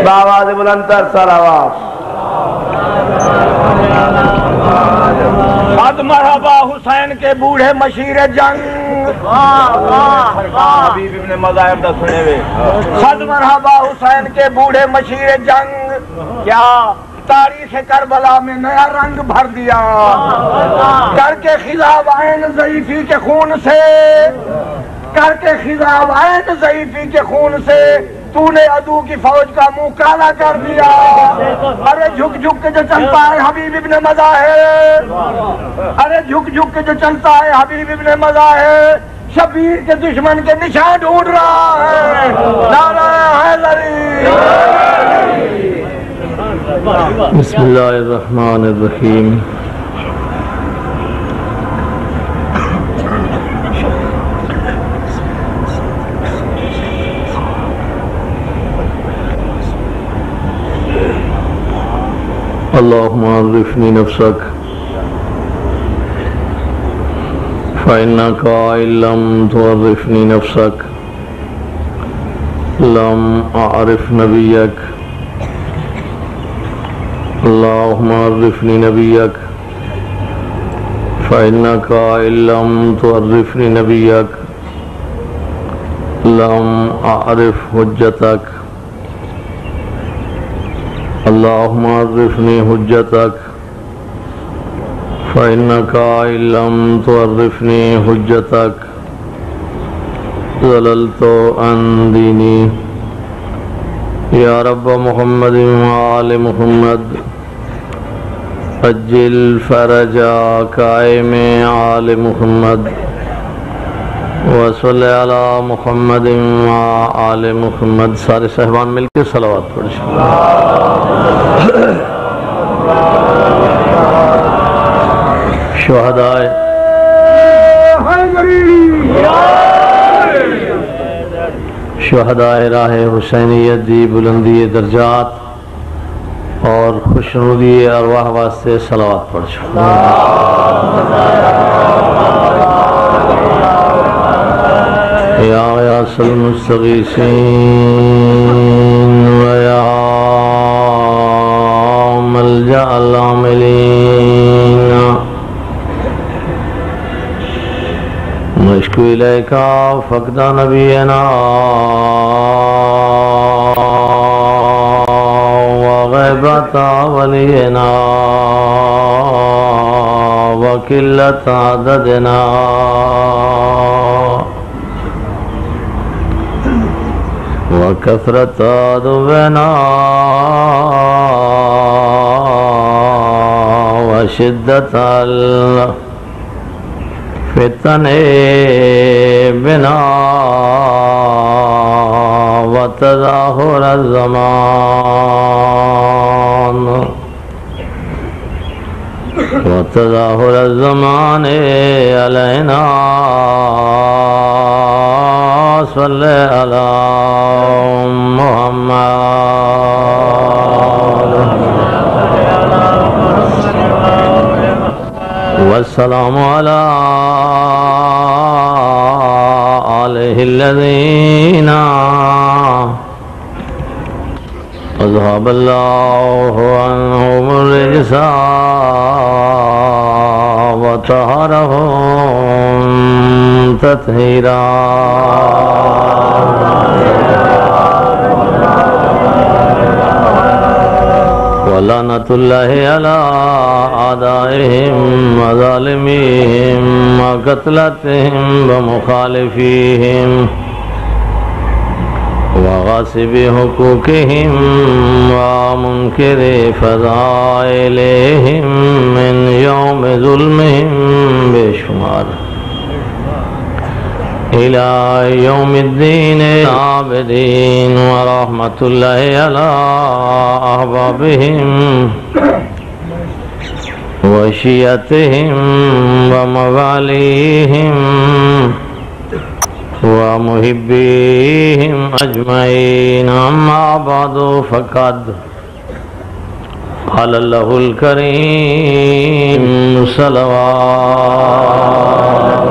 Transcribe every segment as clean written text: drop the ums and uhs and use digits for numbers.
بآواز بلندتر صلوات۔ خد مرحبا حسین کے بوڑھے مشیر جنگ، حبیب ابن مذاہب دا سنے ہوئے، خد مرحبا حسین کے بوڑھے مشیر جنگ، کیا تاریخ کربلا میں نیا رنگ بھر دیا، کر کے خضاب عین ضعیفی کے خون سے، کر کے خضاب عین ضعیفی کے خون سے تو نے عدو کی فوج کا منہ کالا کر دیا۔ ارے جھک جھک کے جو چلتا ہے حبیب ابن مذاہب، ارے جھک جھک کے جو چلتا ہے حبیب ابن مذاہب، شبیر کے دشمن کے نشان ڈھونڈ رہا ہے۔ نعرہ حیدری۔ بسم اللہ الرحمن الرحیم۔ اللہم عرفنی نفسک فإنک إن لم تعرفنی نفسک لم أعرف نبیک۔ اللہم عرفنی نبیک فإنک إن لم تعرفنی نبیک لم أعرف حجتک۔ اللہم عرفنی حجتک فإنک إن لم تعرفنی حجتک ضللت عن دینی۔ یا رب محمد وآل محمد عجل فرج قائم آل محمد وصلی علی محمد وآل محمد۔ سارے صحبان مل کے صلوات پڑھیں۔ شہدائے شہدائے راہ حسینیت دی بلندی درجات اور خوشنودی ارواح واسطے صلوات پڑھیں۔ یا غیاث المستغیثین ویا ملجأ العاملین نشکو الیکا فقد نبینا وغیبت ولینا وقلت عددنا وکثرت عدونا وشدت الفتن بنا وتظاہر الزمان علینا صلی علی محمد والسلام علی آلہ الذین اذهب اللہ عنہم الرجس وطہرہم تطہیرا۔ ولعنۃ اللہ علی اعدائہم وظالمیہم وقتلتہم ومخالفیہم وغاصب حقوقہم ومنکر فضائلہم من یوم ظلمہم بے شمار الى یوم الدین عابدین ورحمۃ اللہ علی احبابہم وشیعتہم وموالیہم ومحبیہم اجمعین۔ اما بعد فقد قال اللہ الکریم صلوات۔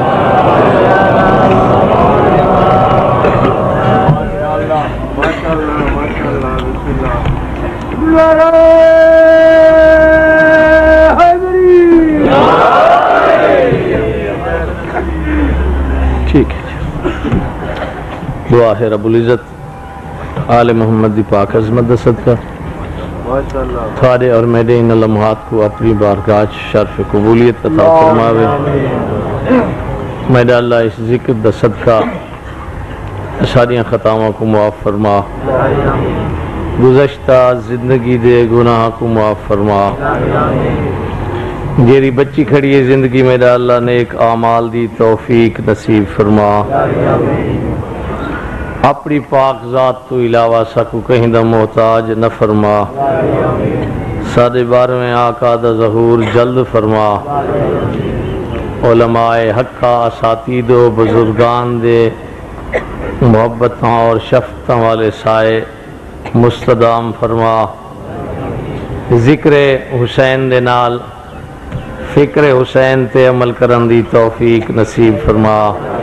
ٹھیک ہے، دعا ہے رب العزت آل محمد دی پاک عظمت دا صدقہ تھارے اور میرے ان لمحات کو اپنی بارگاہ شرف قبولیت عطا فرماوے۔ میرا اللہ اس ذکر دا صدقہ ساریاں خطاواں کو معاف فرما، گزشتہ زندگی دے گناہ کو معاف فرما، جیری بچی کھڑی ہے زندگی میرا اللہ نیک اعمال دی توفیق نصیب فرما، اپنی پاک ذات تو علاوہ سکو کہیں دا محتاج نہ فرما، سارے بارہویں آقا دا ظہور جلد فرما، علماء حقہ اساتید و بزرگان دے محبتاں اور شفقتاں والے سائے مستدام فرما، ذکر حسین دے نال فکر حسین تے عمل کرن دی توفیق نصیب فرما،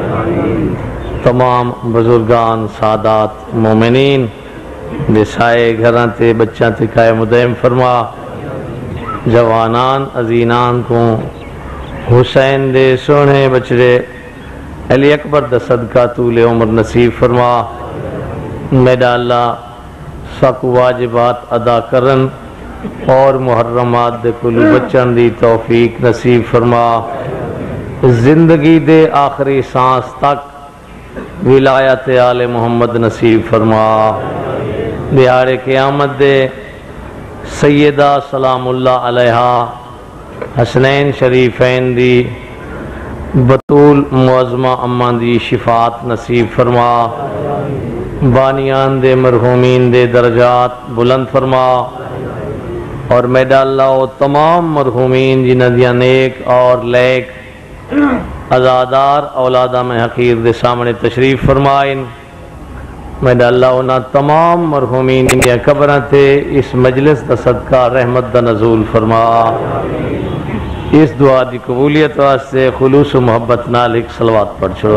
تمام بزرگان سادات مومنین دے سائے گھراں تے بچاں تے قائم و دائم فرما، جوانان عزینان کو حسین دے سونے بچڑے علی اکبر دا صدقہ طول عمر نصیب فرما، میرا اللہ سک واجبات ادا کرن اور محرمات دے کلو بچن دی توفیق نصیب فرما، زندگی دے آخری سانس تک ولایت آل محمد نصیب فرما، دیہاڑے قیامت دے سیدہ سلام اللہ علیہا حسنین شریفین دی بطول معظمہ اماں دی شفاعت نصیب فرما، بانیان دے مرحومین دے درجات بلند فرما، اور میرا اللہ و تمام مرحومین جنہ دیا نیک اور لیک ازادار اولادہ میں حقیر دے سامنے تشریف فرمائن، میرا اللہ انہا تمام مرحومین دیا قبرہ تے اس مجلس دا صدقہ رحمت دا نزول فرما، اس دعا دی قبولیت واسطے خلوص و محبت نال ایک صلوات پڑھ چھوڑو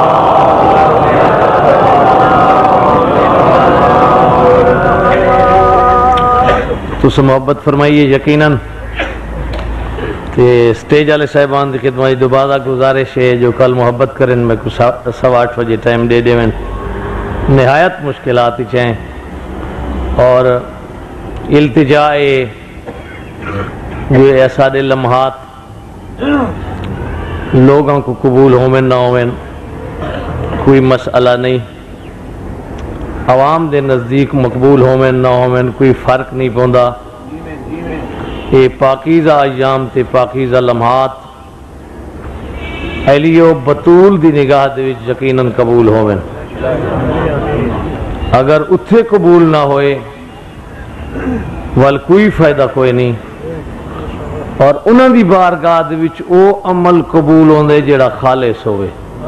تو سے محبت فرمائیے۔ یقیناً کہ سٹیج والے صاحبان دی خدمت دوبارہ گزارش ہے جو کل محبت کریں میں کو 8:15 بجے ٹائم دے دیں، نہایت مشکلات ہی چاہیں اور التجاء جو ایسا دے لمحات لوگوں کو قبول ہومیں نہ ہومیں کوئی مسئلہ نہیں، عوام دے نزدیک مقبول ہومیں نہ ہومیں کوئی فرق نہیں پوندا، یہ پاکیزہ ایام تے پاکیزہ لمحات اہلیو بطول دی نگاہ دے وچ یقیناً قبول ہومیں، اگر اتھے قبول نہ ہوئے وال کوئی فائدہ کوئی نہیں، اور انہاں دی بارگاہ دے وچ او عمل قبول ہوندے جڑا خالص ہوئے۔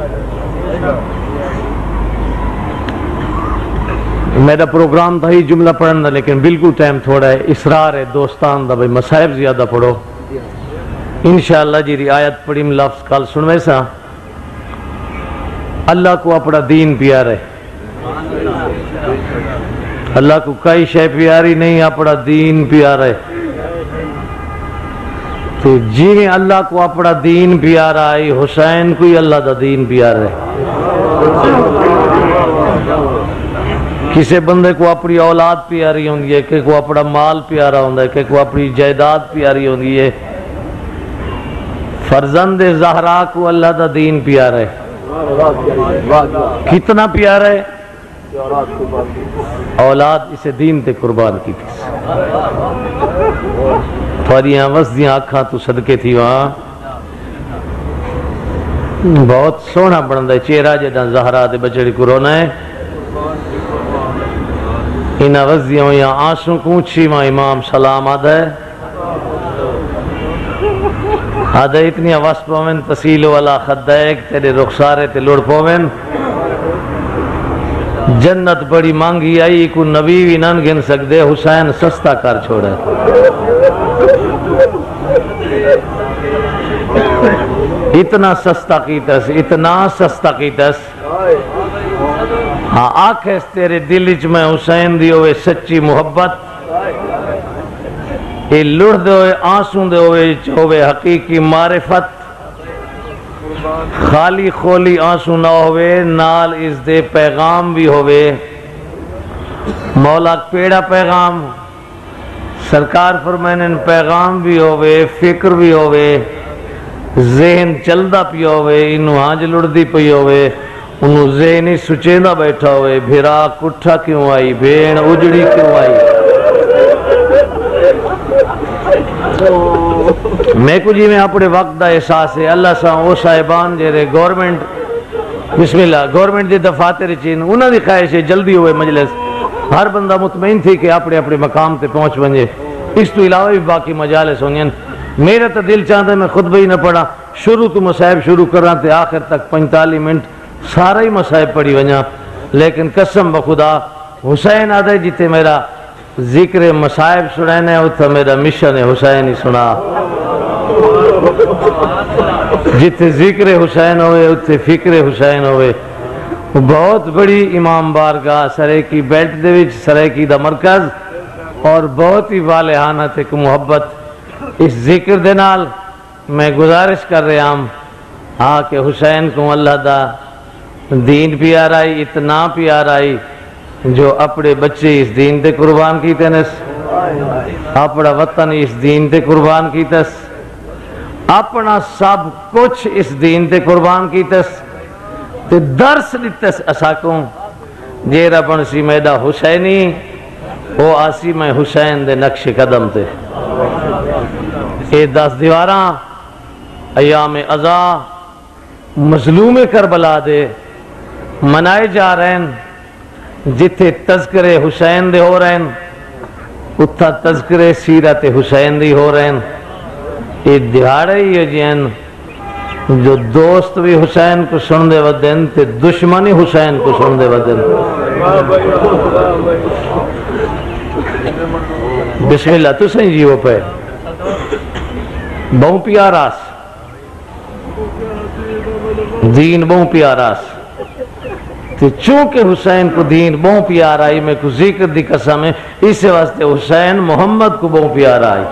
میرا پروگرام تھا ہی جملہ پڑھنا لیکن بالکل ٹائم تھوڑا ہے، اصرار ہے دوستان دا بھئی مصائب زیادہ پڑھو، انشاءاللہ جی رعایت پڑھی میں لفظ کل سنوے سا، اللہ کو اپنا دین پیارا ہے، اللہ کو کئی شے پیاری نہیں اپنا دین پیارا ہے، تو جی اللہ کو اپنا دین پیارا ہے حسین کوئی اللہ دا دین پیارا ہے۔ کسی بندے کو اپنی اولاد پیاری ہوندی ہے، کہ کو اپنا مال پیارا ہوندہ ہے، کہ کو اپنی جائیداد پیاری ہوندی ہے، فرزند زہرا کو اللہ دا دین پیارا ہے، کتنا پیارا ہے، اولاد اسے دین تے قربان کی تھی، تھوڑیاں وسدیاں آنکھاں تو صدقے تھی وہاں، بہت سونا بڑھندا ہے چہرہ جدہ زہرا دے بچڑی کو رونا ہے، انہا وزیوں یا آنسوں کونچی ماں امام سلام آدھا ہے، آدھا اتنی آواز پومن تسیل والا خدائق تیرے رخسارے تے لڑ پومن، جنت بڑی مانگی آئی کو نبی بھی نن گن سکدے، حسین سستا کر چھوڑا اتنا سستا کیتس، اتنا سستا کیتس ہاں آکھے تیرے دل وچ میں حسین دی ہوئے سچی محبت، یہ لڑ دے ہوئے آنسوں دے ہوئے حقیقی معرفت، خالی خولی آنسوں نہ ہوئے نال اس دے پیغام بھی ہوئے، مولا پیڑا پیغام سرکار فرمائن پیغام بھی ہوئے، فکر بھی ہوئے، ذہن چلدا پیا ہوئے، انہوں آج لڑدی پئی ہوئے، انہوں ذہن ہی سچیندہ بیٹھا ہوئے، بھیرا کٹھا کیوں آئی، بھین اجڑی کیوں آئی۔ میں کو جی میں اپنے وقت دا احساس ہے اللہ سا او صاحبان جیرے گورنمنٹ بسم اللہ گورنمنٹ دی دفاتر چین انہاں دی خواہش ہے جلدی ہوئے مجلس، ہر بندہ مطمئن تھی کہ اپنے اپنے مقام تے پہنچ بنجے، اس تو علاوہ بھی باقی مجالس ہونی۔ میرا تو دل چاہتا ہے میں خطبہ ہی نہ پڑھا، شروع تو مصائب شروع کر رہا تھے آخر تک 45 منٹ سارا ہی مصائب پڑھی ونجا، لیکن قسم بخدا حسین آدھے جیتے میرا ذکر مصائب سنانے اتھا میرا مشن حسین ہی سنا، جیتے ذکر حسین ہوئے اتھے فکر حسین ہوئے۔ بہت بڑی امام بارگاہ سرے کی بیلٹ دے وچ سرے کی دا مرکز اور بہت ہی والہانہ تک محبت اس ذکر دے نال میں گزارش کر رہا ہوں کہ حسین کو اللہ دا دین پیارائی اتنا پیارائی جو اپنے بچے اس دین تے قربان کیتے نس، اپنا وطن اس دین تے قربان کیتس، اپنا سب کچھ اس دین تے قربان کیتس، تے درس دیتس اساکوں جیرا بنسی میڈا حسینی وہ آسی میں حسین دے نقش قدم تے۔ اے 10 دیواراں ایام ازا مظلوم کربلا دے منائے جا رہے ہیں، جتھے تذکرے حسین دے ہو رہے ہیں اتھا تذکرے سیرت حسین دی ہو رہے ہیں۔ یہ دہاڑے ہی ہے جین جو دوست بھی حسین کو سن دے ودن تے دشمنی حسین کو سن دے ودن۔ بسم اللہ تو سہیں جیو پہ بہوں پیاراس دین بہوں پیاراس، تو چونکہ حسین کو دین بہوں پیارا آئی میں کو ذکر دی قسم ہے اس واسطے حسین محمد کو بہوں پیارا آئی۔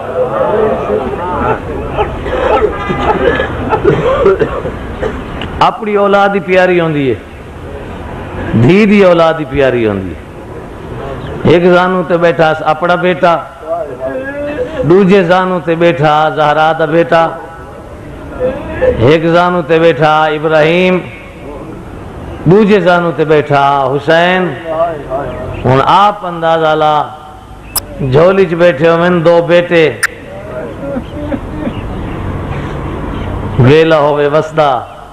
اپنی اولادی پیاری ہوندی ہے، دھی دی اولادی پیاری ہوندی ہے۔ ایک زانو تے بیٹھا اپنا بیٹا، دوجے زانو تے بیٹھا زہرا دا بیٹا، ایک زانو تے بیٹھا ابراہیم، دوجے زانو تے بیٹھا حسین۔ ہن آپ اندازہ لا جھولی چ بیٹھے ہوئے دو بیٹے، ویلا ہوئے وسدا،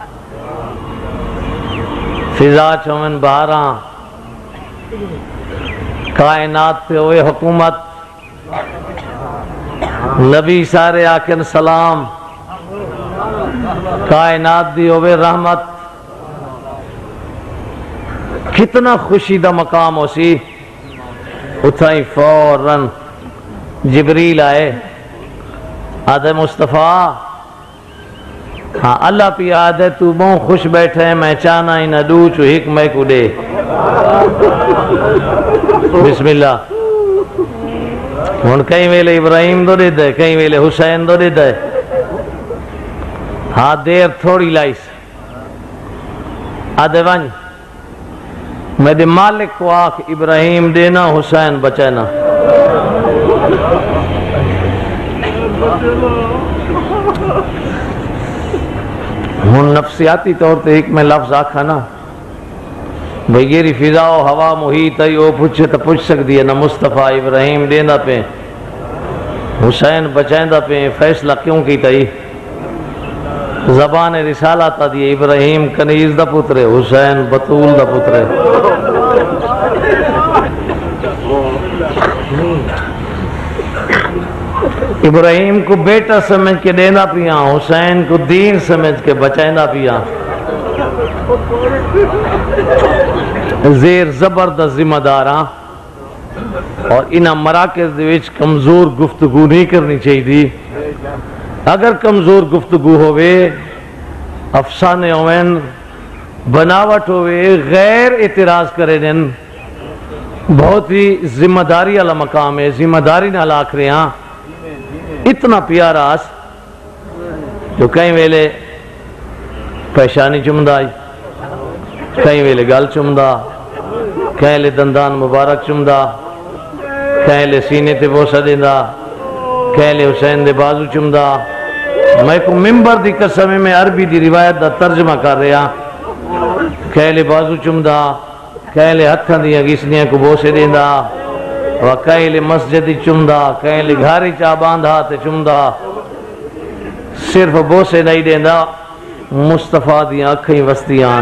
فضا چومن باراں، کائنات پہ ہوئے حکومت، نبی سارے آکن سلام، کائنات دی ہوئے رحمت، کتنا خوشی دا مقام ہو سی۔ اتھائی فوراً جبریل آئے، آدھے مصطفیٰ ہاں اللہ پی آدھے تو بہت خوش بیٹھے میں چانا ہی نہ دو چو ہک میں کو دے۔ بسم اللہ ہن کئی ویلے ابراہیم دو دے دے کئی ویلے حسین دو دے دے، ہاں دیر تھوڑی لائس آدھے ونج میرے مالک کو آکھ ابراہیم دینا حسین بچینا۔ ہن نفسیاتی طور تے ایک میں لفظ آکھا نا بھئی گیری فضا و ہوا محیط ہے وہ پوچھے تو پوچھ سکتی ہے نا مصطفیٰ ابراہیم دینا پہ حسین بچائندہ پہ فیصلہ کیوں کی تئی زبان رسالہ تا دی ابراہیم کنیز دا پترے حسین بطول دا پترے۔ ابراہیم کو بیٹا سمجھ کے دینا پیا، حسین کو دین سمجھ کے بچائنا پیا۔ زیر زبردست ذمہ داراں اور انہاں مراکز دے وچ کمزور گفتگو نہیں کرنی چاہیے دی۔ اگر کمزور گفتگو ہوئے افسانے ہوئن بناوٹ ہوئے غیر اعتراض کرے دن بہت ہی ذمہ داری والا مقام ہے ذمہ داری نال آکھ رہے ہاں اتنا پیارا آس جو کہیں ویلے پیشانی چمدہ کہیں ویلے گل چمدہ کہیں لے دندان مبارک چمدہ کہیں لے سینے تے بوسہ دیندہ کہیں لے حسین دے بازو چمدہ میں کو ممبر دی قسم میں عربی دی روایت دا ترجمہ کر رہا کہیں لے بازو چمدہ کہیں لے ہتھاں دیا گیسنیاں کو بوسے دیندہ و کہیں لے مسجدی چمدہ کہیں لے گھاری چاہ باندھا تے چمدہ صرف بوسے نہیں دیندہ مصطفیٰ دیا اکھیں وستیان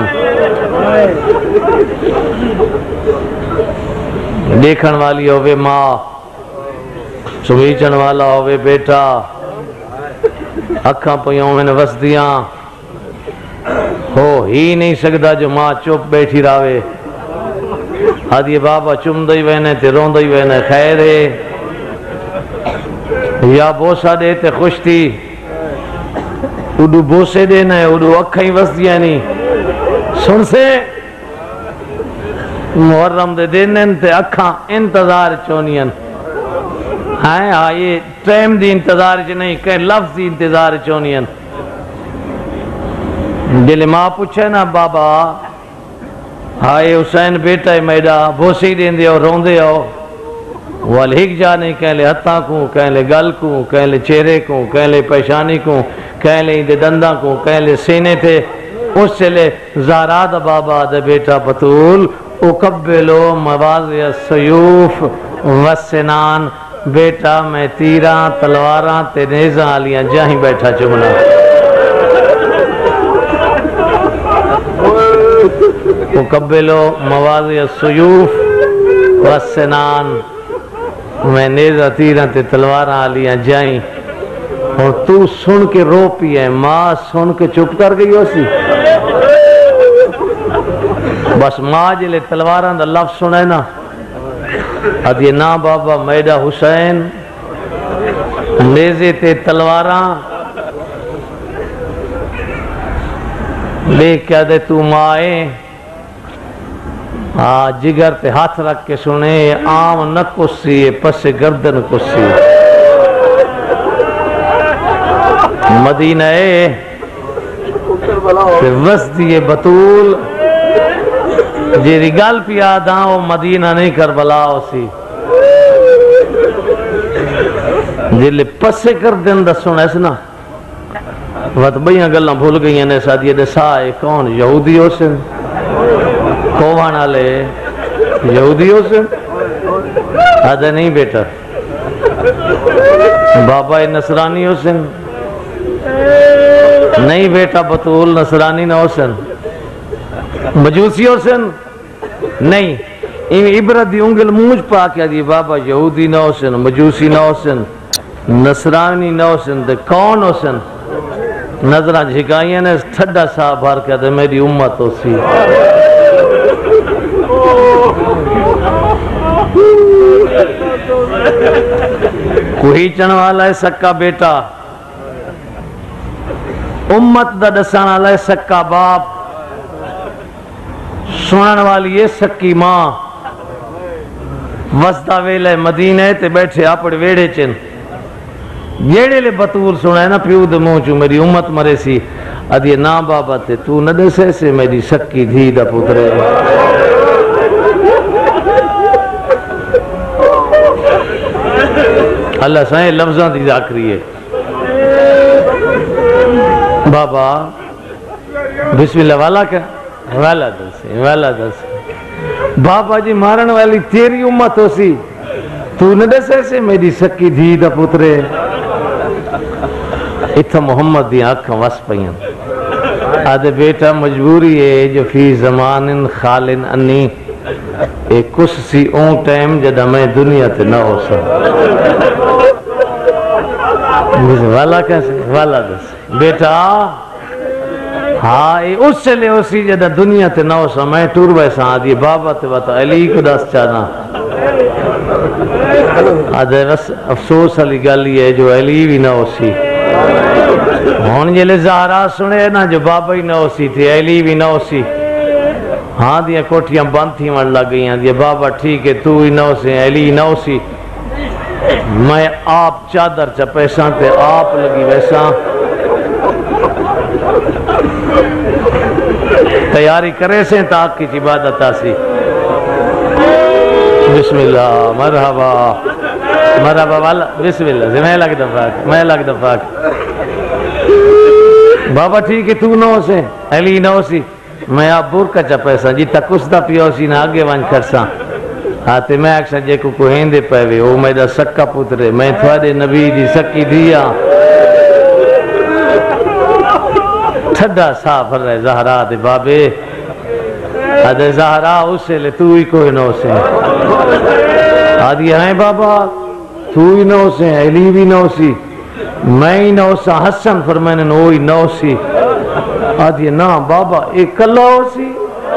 دیکھن والی ہوئے ماں سمیچن والا ہوئے بیٹا اکھاں پیوں میں وستیاں ہو ہی نہیں سکتا جو ماں چپ بیٹھی راوے آدھی بابا چم دئی وینے تے رون دئی وینے خیر ہے یا بوسا دے تے خوش تھی اڈو بوسے دینا ہے اڈو اکھیں وستیاں نہیں سن سے محرم دے دینن تے اکھاں انتظار چونین ہاں یہ ٹائم دی انتظار چ نہیں کہ لفظ دی انتظار چونین دل ماں پوچھے نا بابا ہائے حسین بیٹا ہے میڈا بوسی دین دے ہو رون دے ہو والہک جانے کہیں لے ہتھاں کو کہیں لے گل کو کہیں لے چہرے کو کہیں لے پیشانی کو کہیں لے دے دنداں کو کہیں لے سینے تھے اس سے لے زاراد بابا دے بیٹا بطول اقبلو مواضع السیوف والسنان بیٹا میں تیراں تلواراں تے نیزاں آلیاں جاہیں بیٹھا چمنا اقبلو مواضع السیوف والسنان میں نیزاں تیراں تے تلواراں آلیاں جاہیں اور تو سن کے رو پی ہے ماں سن کے چپ کر گئی ہو سی بس ماں جلے تلواراں دا لفظ سنے نا ادھے نا بابا میڈا حسین نیزے تے تلواراں لے کیا دے تو مائے جگر تے ہاتھ رکھ کے سنے آم نہ کسی پس گردن کسی مدینہ تے وسطی بطول جیری گل پی آدھاں وہ مدینہ نہیں کربلا ہو سی جیلے پسے کر دن دا سن ایسا نا وقت بھئیاں گلنا بھول گئی ہیں ساتھ یہ دسائے کون یہودی ہو سن کووانا لے یہودی ہو سن آدھا نہیں بیٹا بابا نصرانی ہو سن نہیں بیٹا بطول نصرانی نہ ہو سن مجوسی ہو سن نہیں عبرت دی انگل موج پا کیا دی بابا یہودی نہ ہو سن مجوسی نہ ہو سن نصرانی نہ ہو سن دے کون ہو سن نظرہ جھکائیاں نے ٹھڈا صاحب بھار کیا دے میری امت ہو سی کوئی چن والا ہے سکا بیٹا امت دا دسان والا ہے سکا باپ سنن والی ہے سکی ماں وسطہ ویلے مدینہ تے بیٹھے اپڑ ویڑے چن جیڑے لے بطول سنا ہے نا پیو دے موچو میری امت مرے سی ادھے نا بابا تے تو نہ دسے سے میری سکی دھی دا پترے اللہ سائیں لفظاں دی ذاکری ہے بابا بسم اللہ والا کیا والا دس بابا جی مارن والی تیری امت ہو سی تو نہ دسے سے میری سکی دھی دا پترے اتھا محمد دی آنکھاں وس پئیاں آدھے بیٹا مجبوری ہے جو فی زمان خالن انی ایک کس سی اون ٹائم جدہ میں دنیا تے نہ ہو سا والا کیسے والا دس بیٹا ہاں اس سے لے اسی جدہ دنیا تے نہ ہو سا میں ٹور بیسا آدھی بابا تے بتا علی کو دس چانا آدھے بس افسوس علی گالی ہے جو علی بھی نہ ہو سی ہون جلے زہرا سنے نا جو بابا ہی نہ ہو سی تھی علی بھی نہ ہو سی ہاں دیا کوٹھیاں بند تھی من لگ گئی ہیں دیا بابا ٹھیک ہے تو ہی نو سے علی نو سی میں آپ چادر چا پیساں تے آپ لگی ویساں تیاری کرے سے تاک کی عبادت آسی بسم اللہ مرحبا مرحبا والا بسم اللہ سے میں لگ دفاق بابا ٹھیک ہے تو نو سے علی نو سی میں آپ بورکا چا پیسا جی تک اس دا پیو سی نا آگے وانچ کرسا آتے میں اکشا جے کو کوہین دے پہوے او میں دا سکا پترے میں تھوڑے نبی دی سکی دیا ٹھڈا سافر رہے زہرا دے بابے آدھے زہرا اسے لے تو ہی کوئی نو سے آدھی ہیں بابا تو ہی نو سے علی بھی نو سی میں ہی نو سا حسن فرمائنے نوئی نو سی آدھی نا بابا ایک کلہ ہو سی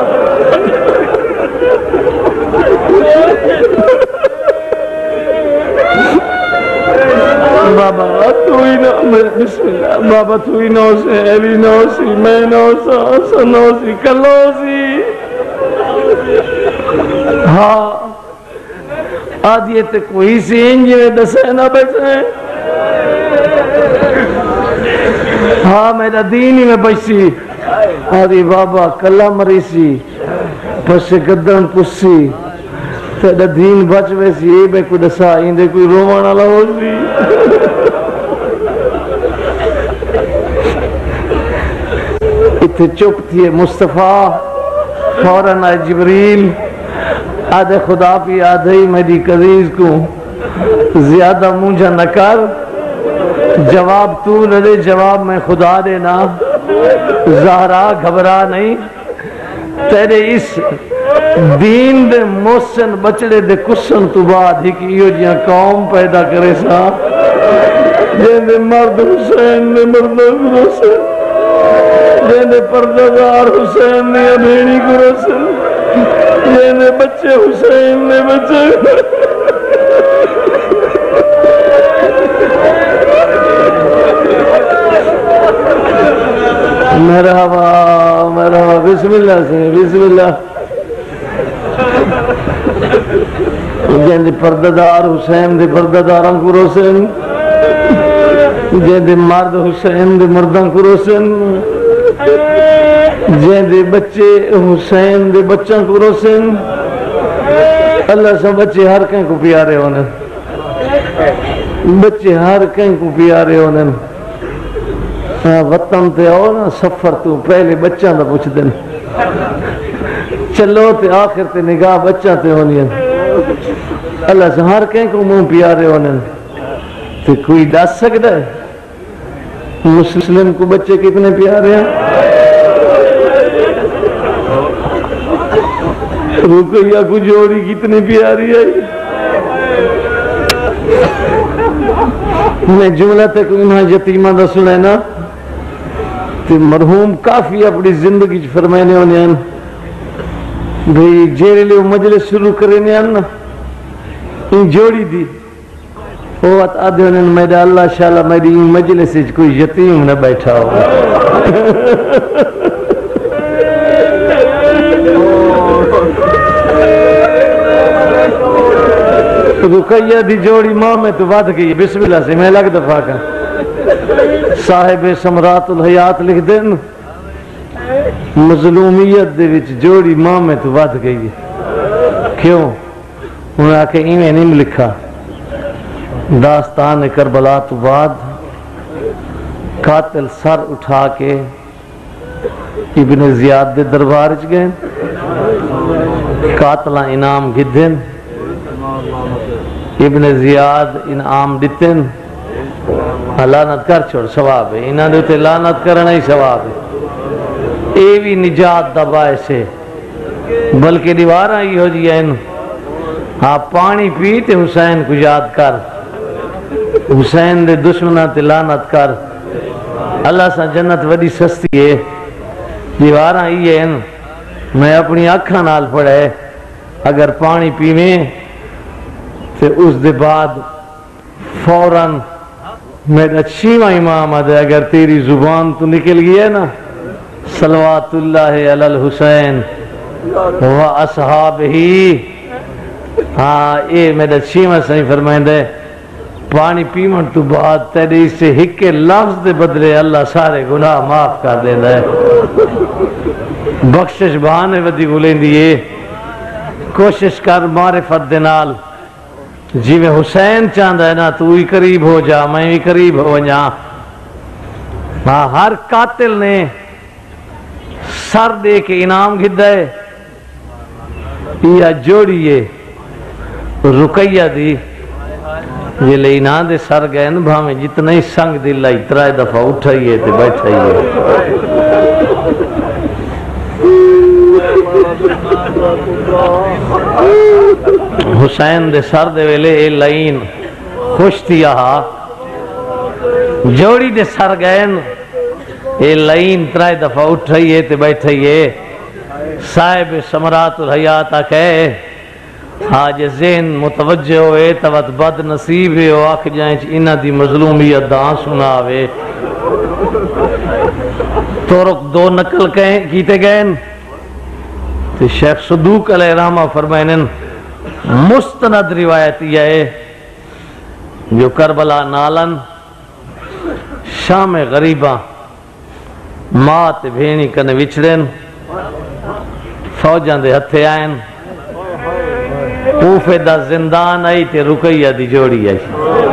بابا تو ہی نو بسم اللہ بابا تو ہی نو سے علی نو سی میں نو سا حسن نو سی کلہ ہو سی ہاں آدھی تے کوئی سی انجھے دسے نہ بچے ہاں میرا دین ہی میں بچی آدھی بابا کلہ مریسی پس گدن پسی تیرا دین بچ ویسی اے بے کوئی دسا اندے کوئی رومانا لہو سی اتھے چپ تھی مصطفیٰ فوراً آئے جبریل آدھے خدا پی آدھے ہی میری قدیز کو زیادہ مونجھا نہ کر جواب تو نہ دے جواب میں خدا دینا زہرا گھبرا نہیں تیرے اس دین دے موسن بچڑے دے کسن تو بعد ہی کی یہ جیاں قوم پیدا کرے سا جن دے مرد حسین نے مردوں کو رسل جن دے پردگار حسین نے ابھیڑی کو رسل جن دے بچے حسین نے بچے مرحبا مرحبا بسم اللہ سے بسم اللہ جن دے پرددار حسین دے پردداراں کو روسن جن دے مرد حسین دے مرداں کو روسن جن دے بچے حسین دے بچاں کو روسن اللہ سے بچے ہر کہیں کو پیارے ہونے بچے ہر کہیں کو پیارے ہونے وطن تے آؤ نا سفر تو پہلے بچہ نہ پوچھ دیں چلو تے آخر تے نگاہ بچہ تے ہونی ہے اللہ سے ہر کہیں کو منہ پیارے ہونے تے کوئی دس سکتا ہے مسلم کو بچے کتنے پیارے ہیں رقیہ کو جوڑی کتنی پیاری ہے میں جملہ تک انہاں یتیمہ دا سنے نا مرحوم کافی اپنی زندگی فرمائنے ہونے ہیں بھئی جیرے لئے مجلس شروع کرنے ہیں نا ان جوڑی دی وقت آدھے ہونے میرا اللہ شاءاللہ میری مجلس کوئی یتیم نہ بیٹھا ہو رقیہ دی جوڑی ماں میں تو بات کی بسم اللہ سے میں لگ دفعہ کا صاحب سمرات الحیات لکھ دیں مظلومیت دے وچ جوڑی ماں میں تو بات گئی کیوں انہوں نے آکے ایمیں نہیں لکھا داستان کربلا تو بعد قاتل سر اٹھا کے ابن زیاد دے دربار چ گئے قاتلہ انعام گدھن ابن زیاد انعام دیتن لعنت کر چھوڑ ثواب ہے انہاں دے تے لعنت کرنا ہی ثواب ہے اے بھی نجات دا باعث ہے بلکہ دیواراں ہی ہو جی ہیں آپ پانی پیتے حسین کو یاد کر حسین دے دشمنہ تے لعنت کر اللہ سا جنت وڈی سستی ہے دیواراں ہی ہیں میں اپنی آنکھاں نال پڑھے اگر پانی پیویں تو اس دے بعد فوراً میرا چھیواں امام آدھے اگر تیری زبان تو نکل گئی ہے نا صلوات اللہ علی الحسین و اصحاب ہی. ہاں یہ میرا شیمہ صحیح فرمائندہ ہے پانی پیمن تو بعد تیرے اس سے ہک کے لفظ دے بدلے اللہ سارے گناہ معاف کر دینا ہے. بخشش بہانے ودی بولیں دیئے کوشش کر معرفت دنال جی میں حسین چاندہ ہے نا تو ہی قریب ہو جا میں ہی قریب ہو جا. ہاں ہر قاتل نے سر دے کے انعام گھدہ ہے یا جوڑیے رقیہ دی یہ لینا دے سر گئے نا بھامیں جتنا ہی سنگ دل لائی ترائے دفعہ اٹھائیے تے بیٹھائیے. حسین دے سر دے ویلے اے لائن خوش تھی آہا جوڑی دے سر گئے اے لائن ترائے دفعہ اٹھائیے تے بیٹھائیے. صاحب سمرات الحیات آکھے آج ذہن متوجہ ہوئے توت بد نصیب ہو آکھ جائیں انہ دی مظلومیت دان سناوے. تو رک دو نقل کیتے گئے تو شیخ صدوق علیہ رحمہ فرمائنن مستند روایت یہ ہے جو کربلا نالن شام غریباں مات بھینی کن وچڑن فوجان دے ہتھے آئین کوفے دا زندان آئی تے رقیہ دی جوڑی آئی.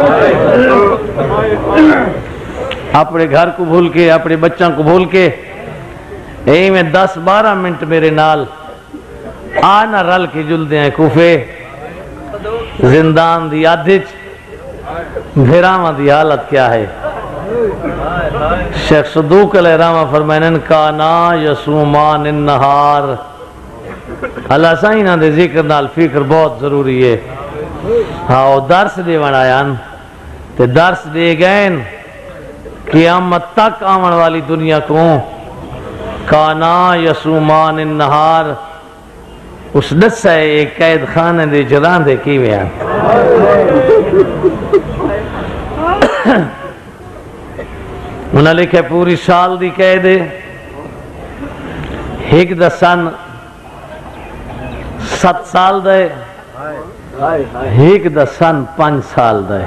اپنے گھر کو بھول کے اپنے بچوں کو بھول کے اے میں 10-12 منٹ میرے نال آنا رل کے جل دیں کوفے زندان دی آدھچ بھیرامہ دی حالت کیا ہے. شیخ صدوق علیہ رحمہ فرمائنن کانا یسومان النہار. اللہ سائنہ دے ذکر نال فکر بہت ضروری ہے. ہاں درس دے ونایان تے درس دے گئے قیامت تک آمن والی دنیا کو کانا یسومان النہار اس دس ہے ایک قید خانے دے جران دے کی بیان. انہاں لکھے پوری سال دی قید ہے ایک دا سن 7 سال دے ایک دا سن 5 سال دے.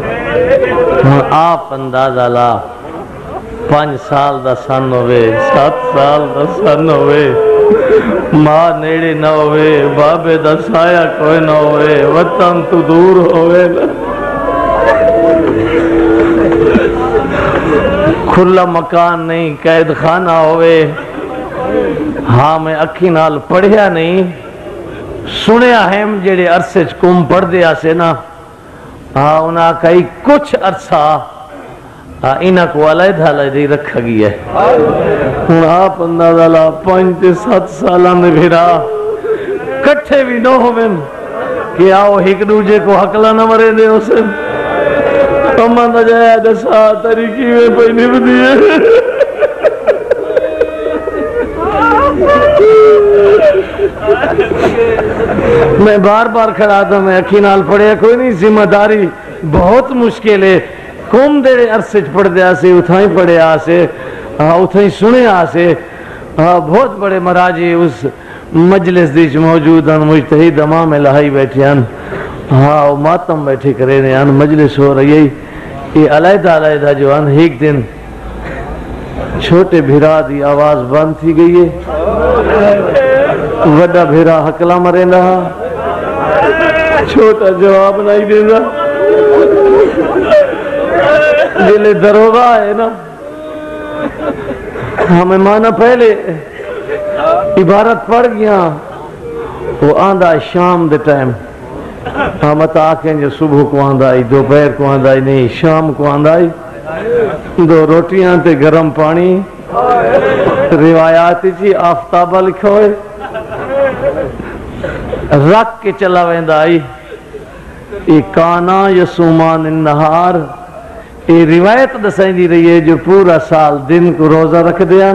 آپ اندازہ لا 5 سال دا سن ہوئے 7 سال دا سن ہوئے ماں نیڑے نہ ہوئے بابے دا سایہ کوئی نہ ہوئے وطن تو دور ہوئے کھلا مکان نہیں قید خانہ ہوئے. ہاں میں اکھی نال پڑھیا نہیں سنیا ہم جڑے عرصے کم پڑھ دیا سے نا ہاں انہاں کئی کچھ عرصہ انہاں کو علیحدہ علیحدہ رکھا گیا ہے. ہن آپ اندازہ لا 5-7 سالان دے بھیرا کٹھے بھی نہ ہوئے کہ آؤ ایک دوجے کو حقلہ نہ مرے دے اسے امان دا جایا دسا طریقی میں پہنی بدیے. میں بار بار کھڑا تھا میں اکھی نال پڑھیا کوئی نہیں ذمہ داری بہت مشکل ہے. کم دے عرصے پڑھ دیا سے اتھائی پڑھے آسے اتھائی سنے آسے بہت بڑے مراجع اس مجلس دیچ موجود ہیں مجتہد امام لہائی بیٹھے ہیں ہاں ماتم بیٹھے کرے ہیں مجلس ہو رہی ہے. یہ علیحدہ علیحدہ جو ہیں ایک دن چھوٹے بھیرا دی آواز بند تھی گئی ہے وڈا بھیرا حقلہ مرین رہا چھوٹا جواب نہیں دیں رہا دل دروغہ ہے نا. ہمیں مانا پہلے عبارت پڑھ گیا وہ آندھا شام دے ٹائم ہم آکھیں جو صبح کو آندھائی دوپہر کو آندھائی نہیں شام کو آندھائی 2 روٹیاں تے گرم پانی روایاتی جی آفتابہ لکھو ہے رکھ کے چلا ویندائی ای کانا یسومان النہار. یہ روایت دسائیں دی رہی ہے جو پورا سال دن کو روزہ رکھ دیا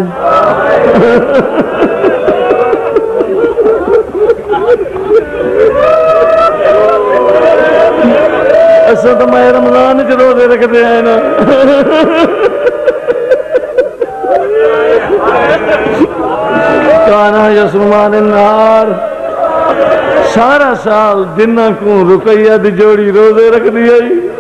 ایسا تو میں رمضان کے روزے رکھ دیا ہے نا کانا یسمان النہار سارا سال دنہ کو رقیہ دی جوڑی روزے رکھ دیا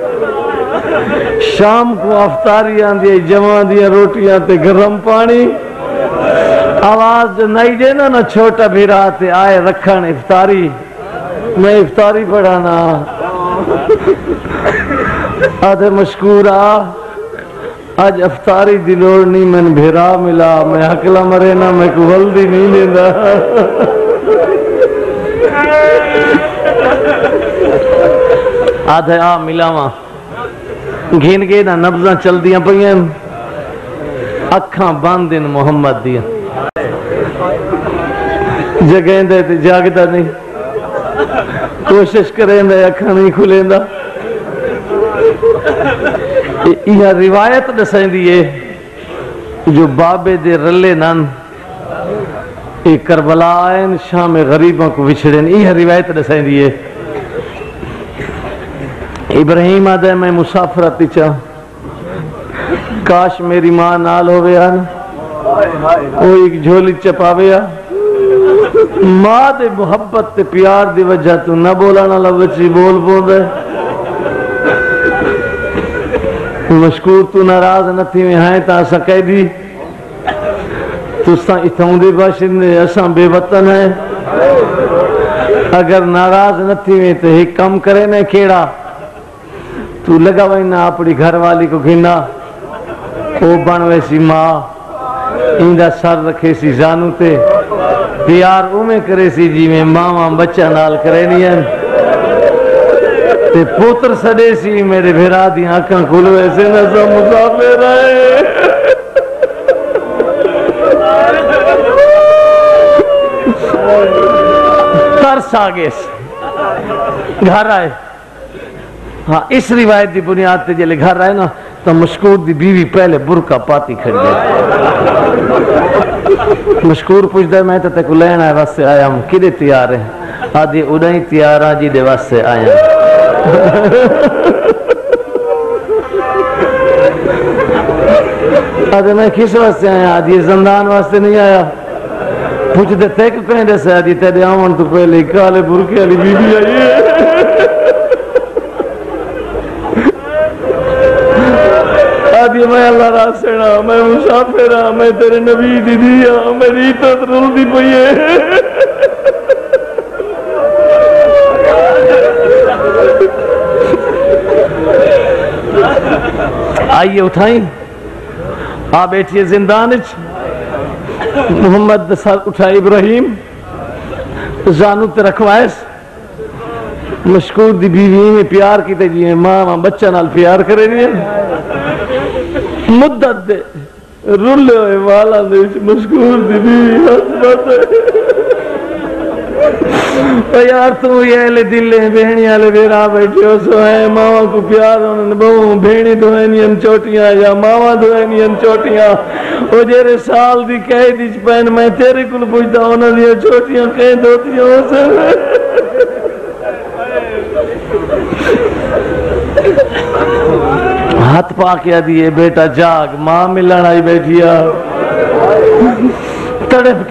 شام کو افطاریاں دیا جمع دیا روٹیاں تے گرم پانی آواز جو نہیں دینا نا چھوٹا بھی رات آئے رکھن افطاری میں افطاری پڑھانا آدھے مشکورا آج افطاری دی لوڑ نہیں میں بھیرا ملا میں حقلہ مرے نا میں کو ولدی نہیں لیندہ آدھے آ ملا ماں گھین گئے نا نبضاں چل دیاں پہیاں اکھاں باندھن محمد دیاں جگہیں دے تے جاگتا نہیں کوشش کریں دے اکھاں نہیں کھلیں دا یہ روایت دسائیں دیئے جو بابے دے رلے نان یہ کربلا آئین شام غریبوں کو وچھڑیں یہ روایت دسائیں دیئے ابراہیم آدھے میں مسافرتی چاہ کاش میری ماں نال ہوئے آن وہ ایک جھولی چپاویا ماں دے محبت تے پیار دی وجہ تو نہ بولانا لبچی بول دے مشکور تو ناراض نہ تھی میں ہائیں تا اسا کہہ دی تو ساں اتھاؤں دے باشندے اساں بے وطن ہے اگر ناراض نہ تھی میں تو ایک کم کرے میں کھیڑا تو لگا وینا اپنی گھر والی کو گھنا او بن ویسی ماں اندہ سر رکھے سی زانو تے پیار اومیں کرے سی جی میں ماں بچہ نال کرے نہیں ہیں تے پوتر سڑے سی میرے بھیرا دی آنکھاں کھلو ایسے نظر مسافر آئے ترس آگے گھر آئے ہاں اس روایت دی بنیاد تے جلے گھر آئے نا تو مشکور دی بیوی پہلے برکا پاتی کھڑ گئے مشکور پوچھ دے میں تے کو لینا ہے واسطے آیا ہم کدے تیار ہیں آدھی اڑائی تیار آ جی دے واسطے آیا آدھے میں کس واسطے آیا آدھی زندان واسطے نہیں آیا پوچھ دے تے کہ کہیں دے سے آدھی تے دے آمن تو پہلے کالے برکے علی بی بی آئیے آدھی میں اللہ راہ سینا میں مسافر ہاں میں تیرے نبی دی دیا میری تو رول دی پئیے آئیے اٹھائیں آپ بیٹھئے زندانچ محمد سر اٹھائے ابراہیم زانو تے رکھوائس مشکور دی بیوی میں پیار کی تے جی ماں بچہ نال پیار کرے نہیں مدت دے رولے ہوئے والا دے مشکور دی بیوی حسبت یار تم یہ لے دلے بہنی آلے بیرا بیٹھے ہو سو ہے ماما کو پیار ہونے بہوں بہنی دوہنین چوٹیاں یا ماما دوہنین چوٹیاں وہ جیرے سال دی کہہ دیچ پہن میں تیرے کل پوچھتا ہونا دیا چوٹیاں کہیں دوتیاں ہو سر ہاتھ پا کیا دیئے بیٹا جاگ ماں ملن آئی بیٹھیا تڑپ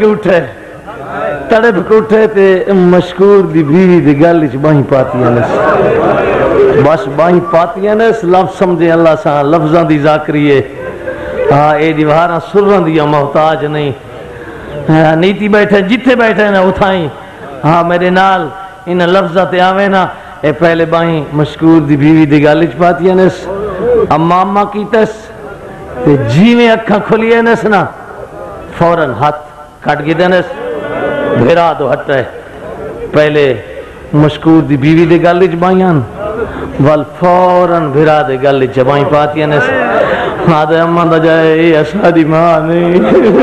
کے اٹھے تے مشکور دی بیوی دی گلچ باہیں پاتیاں نس بس باہیں پاتیاں نس لفظ سمجھے اللہ سا لفظاں دی ذاکریے ہاں اے دیواراں سرن دیا محتاج نہیں نیتی بیٹھے جتھے بیٹھے نا اٹھائیں ہاں میرے نال ان لفظاں تے آوے نا اے پہلے باہیں مشکور دی بیوی دی گلچ پاتیاں نس اماما کی تس تے جی میں اکھاں کھلیے نس نا فوراں ہاتھ کٹ گئے دنس بھیرا دو ہٹے پہلے مشکور دی بیوی دے گل وچ بائیاں وال فوراً بھیرا دے گل وچ بائیں پاتیاں نے آدھے اماں دا جائے اے اسا دی ماں نہیں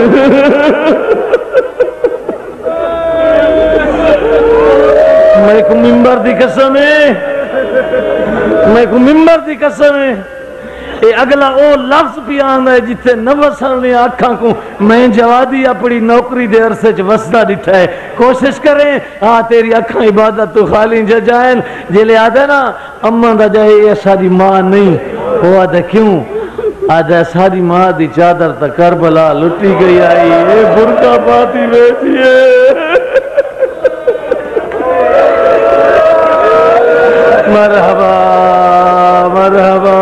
میں کو ممبر دی قسم ہے میں کو ممبر دی قسم ہے اے اگلا او لفظ بھی آندا ہے جتھے نوسن نے آنکھاں کو میں جوادی اپنی نوکری دے عرصے چ وسدا ڈٹھا ہے کوشش کریں ہاں تیری اکھاں عبادت تو خالی جائیں جلے آدھے نا اماں دا جائے ایسا دی ماں نہیں وہ آدھے کیوں آج ساری ماں دی چادر تا کربلا لٹی گئی آئی اے برقع پاتی بیٹھی ہے مرحبا مرحبا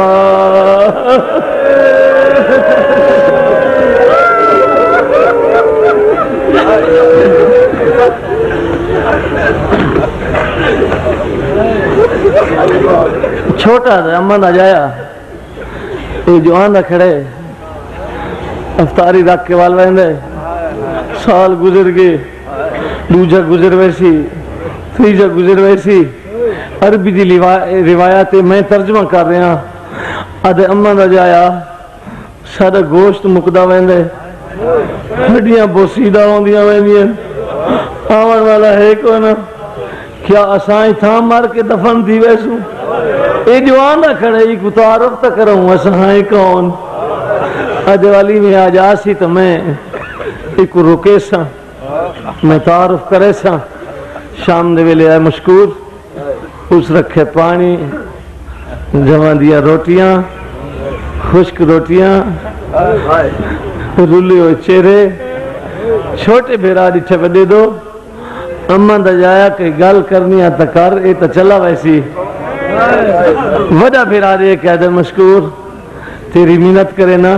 چھوٹا تھا امن آ جایا یہ جوان نہ کھڑے افطاری رکھ کے وال ویندے سال گزر گئے دوجا گزر ویسی تیجا گزر ویسی عربی دی روایات میں ترجمہ کر رہا آدھے امن آ جایا سارا گوشت مکدا ویندے ہڈیاں بوسیدہ ہوندیاں ویندیاں آون والا ہے کون کیا اسائیں تھا مار کے دفن دی ویسوں اے جوان نہ کھڑے ایک تعارف تا کروں اسائیں کون آج والی میں آج آسی تو میں ایک رکے سا میں تعارف کرے سا شام دے ویلے آئے مشکور اس رکھے پانی جوان دیا روٹیاں خشک روٹیاں رولے ہوئے چہرے چھوٹے بھیرا ڈٹھے بدے دو اماں دا جایا کہ گل کرنی آتا کر اے تا چلا ویسی وجہ بھیرا دے کہہ دے مشکور تیری محنت کرے نا